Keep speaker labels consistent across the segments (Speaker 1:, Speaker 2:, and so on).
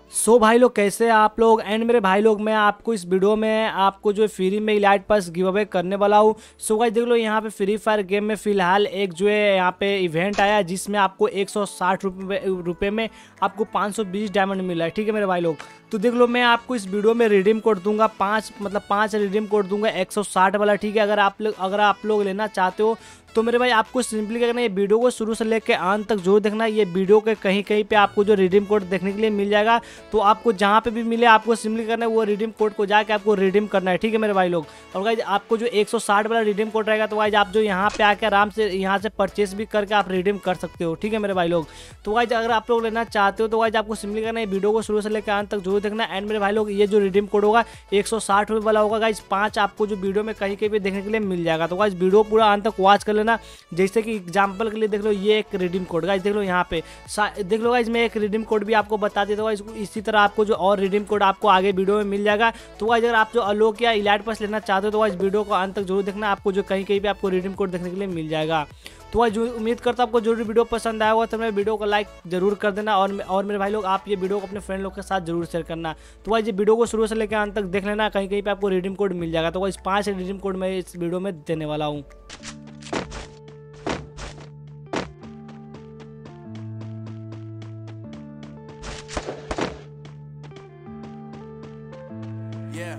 Speaker 1: सो भाई लोग कैसे हैं आप लोग। एंड मेरे भाई लोग, मैं आपको इस वीडियो में आपको जो फ्री में इलाइट पास गिव अवे करने वाला हूँ। सो गाइस देख लो, यहाँ पे फ्री फायर गेम में फिलहाल एक जो है यहाँ पे इवेंट आया है जिसमें आपको 160 रुपये में आपको 520 डायमंड मिला है। ठीक है मेरे भाई लोग, तो देख लो मैं आपको इस वीडियो में रिडीम कोड दूंगा, पाँच रिडीम कोड दूंगा 160 वाला। ठीक है, अगर आप लोग लेना चाहते हो तो मेरे भाई आपको सिंपली क्या करना है, ये वीडियो को शुरू से लेकर अंत तक जरूर देखना। ये वीडियो के कहीं कहीं पे आपको जो रिडीम कोड देखने के लिए मिल जाएगा, तो आपको जहाँ पे भी मिले आपको सिंपली करना है वो रिडीम कोड को जाके आपको रिडीम करना है। ठीक है मेरे भाई लोग, और गाइज आपको जो 160 वाला रिडीम कोड रहेगा तो गाइज आप जो यहाँ पे आके आराम से यहाँ से परचेस भी करके आप रिडीम कर सकते हो। ठीक है मेरे भाई लोग, तो गाइज अगर आप लोग लेना चाहते हो तो गाइज आपको सिंपली करना है वीडियो को शुरू से लेकर अंत तक जरूर देखना। एंड मेरे भाई लोग, ये जो रिडीम कोड होगा 160 रुपये वाला होगा गाइज, 5 आपको जो वीडियो में कहीं कहीं पे देखने के लिए मिल जाएगा। तो गाइज वीडियो पूरा अंत तक वॉच कर लेना। जैसे कि एग्जांपल के लिए देख लो, ये एक रिडीम कोड गाइस, देख लो यहाँ पे देख लो गाइस, मैं एक रिडीम कोड भी आपको बता देता हूँ। इसी तरह आपको जो और रिडीम कोड आपको आगे वीडियो में मिल जाएगा। तो गाइस अगर आप जो अलोक या इलाइट पास लेना चाहते हो तो गाइस वीडियो को अंत तक जरूर देखना, आपको जो कहीं कहीं पे आपको रिडीम कोड देखने के लिए मिल जाएगा। तो गाइस उम्मीद करता हूँ आपको जरूर वीडियो पसंद आया होगा, तो मेरे वीडियो को लाइक जरूर कर देना। और मेरे भाई लोग, आप ये वीडियो को अपने फ्रेंड लोग के साथ जरूर शेयर करना। तो गाइस ये वीडियो को शुरू से लेकर अंत तक देख लेना, कहीं कहीं पे आपको रिडीम कोड मिल जाएगा। तो गाइस 5 रिडीम कोड मैं इस वीडियो में देने वाला हूँ।
Speaker 2: Yeah.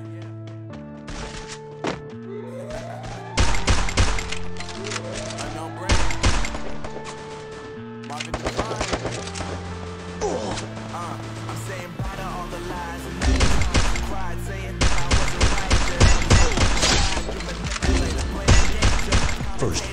Speaker 2: A no-brainer. Marvin Devine. I'm saying bye to all the lies and the times you cried, saying that I wasn't right. You manipulator, playing games. First.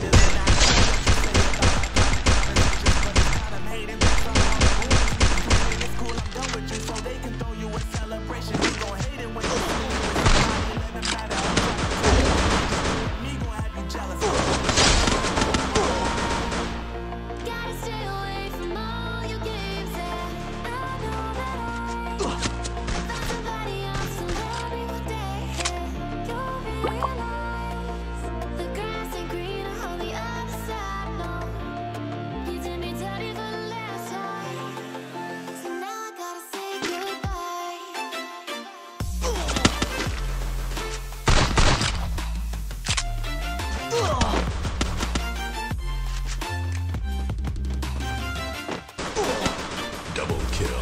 Speaker 2: Double kill.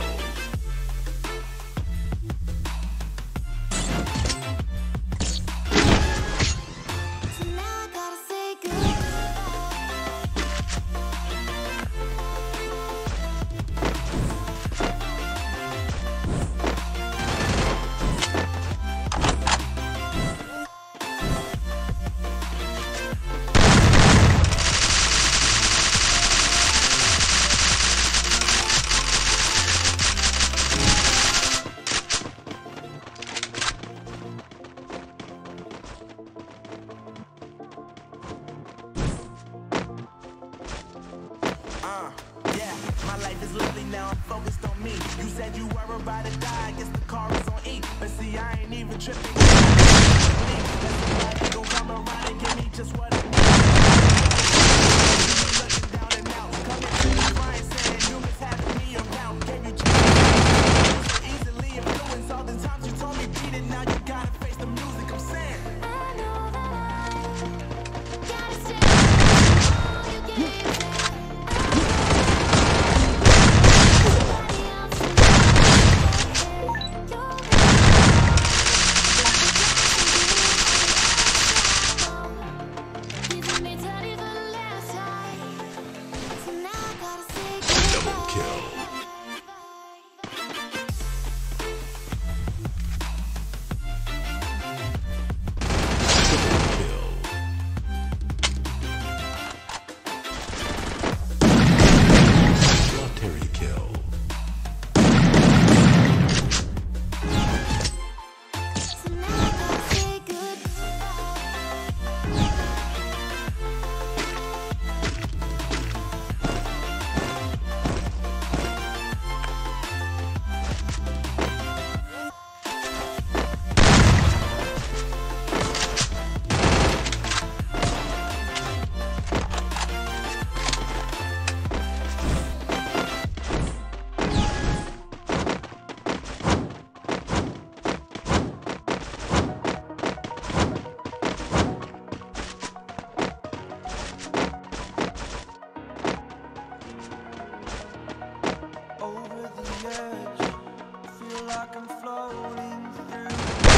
Speaker 2: Yeah, my life is lovely now, I'm focused on me. You said you were about to die, I guess the car is on E. But see, I ain't even tripping. Somebody gon' come around and give me just what I need. Looking down and out, coming to the grind, saying you miss having me around. Gave you chances so easily influenced. All the times you told me beat it, now you gotta face the music. I'm saying I know that I gotta stay all you gave. like I'm floating through.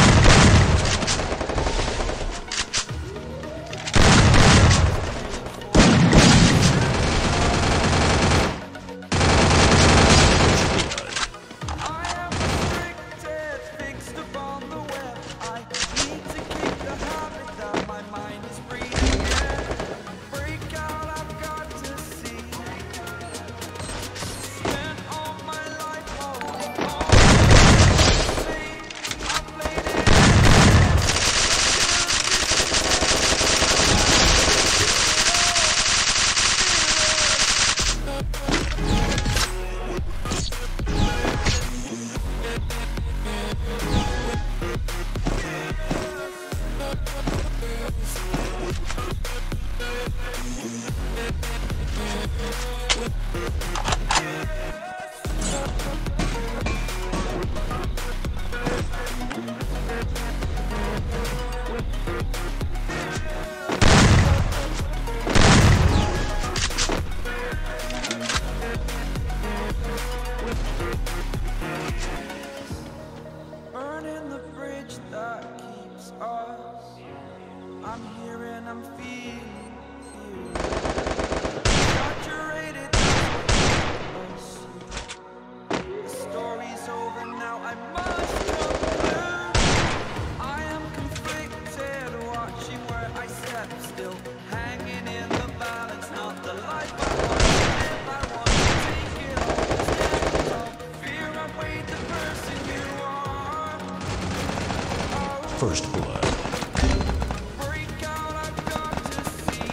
Speaker 2: Burning the bridge that keeps us. I'm here and I'm feeling you. Saturated us. The story's over now, I must conclude. I am conflicted, watching where I step still, hanging in the balance, not the life I want to live. I want to take it all, stand tall. Fear I weighed the person you are.
Speaker 3: First blood.
Speaker 2: Break out, I've got to see.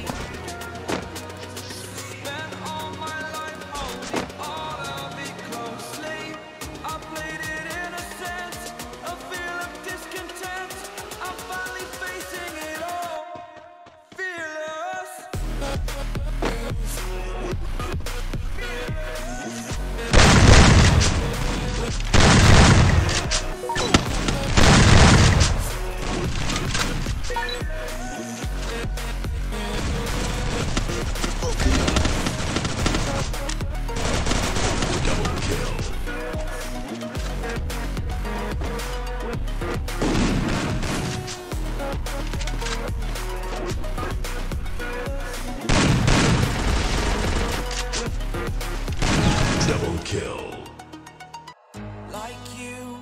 Speaker 2: Spent all my life holding all of it closely. I played it innocent, a feel of discontent. I'm finally facing it all, fearless.
Speaker 3: Double kill. Double kill.
Speaker 2: Like you,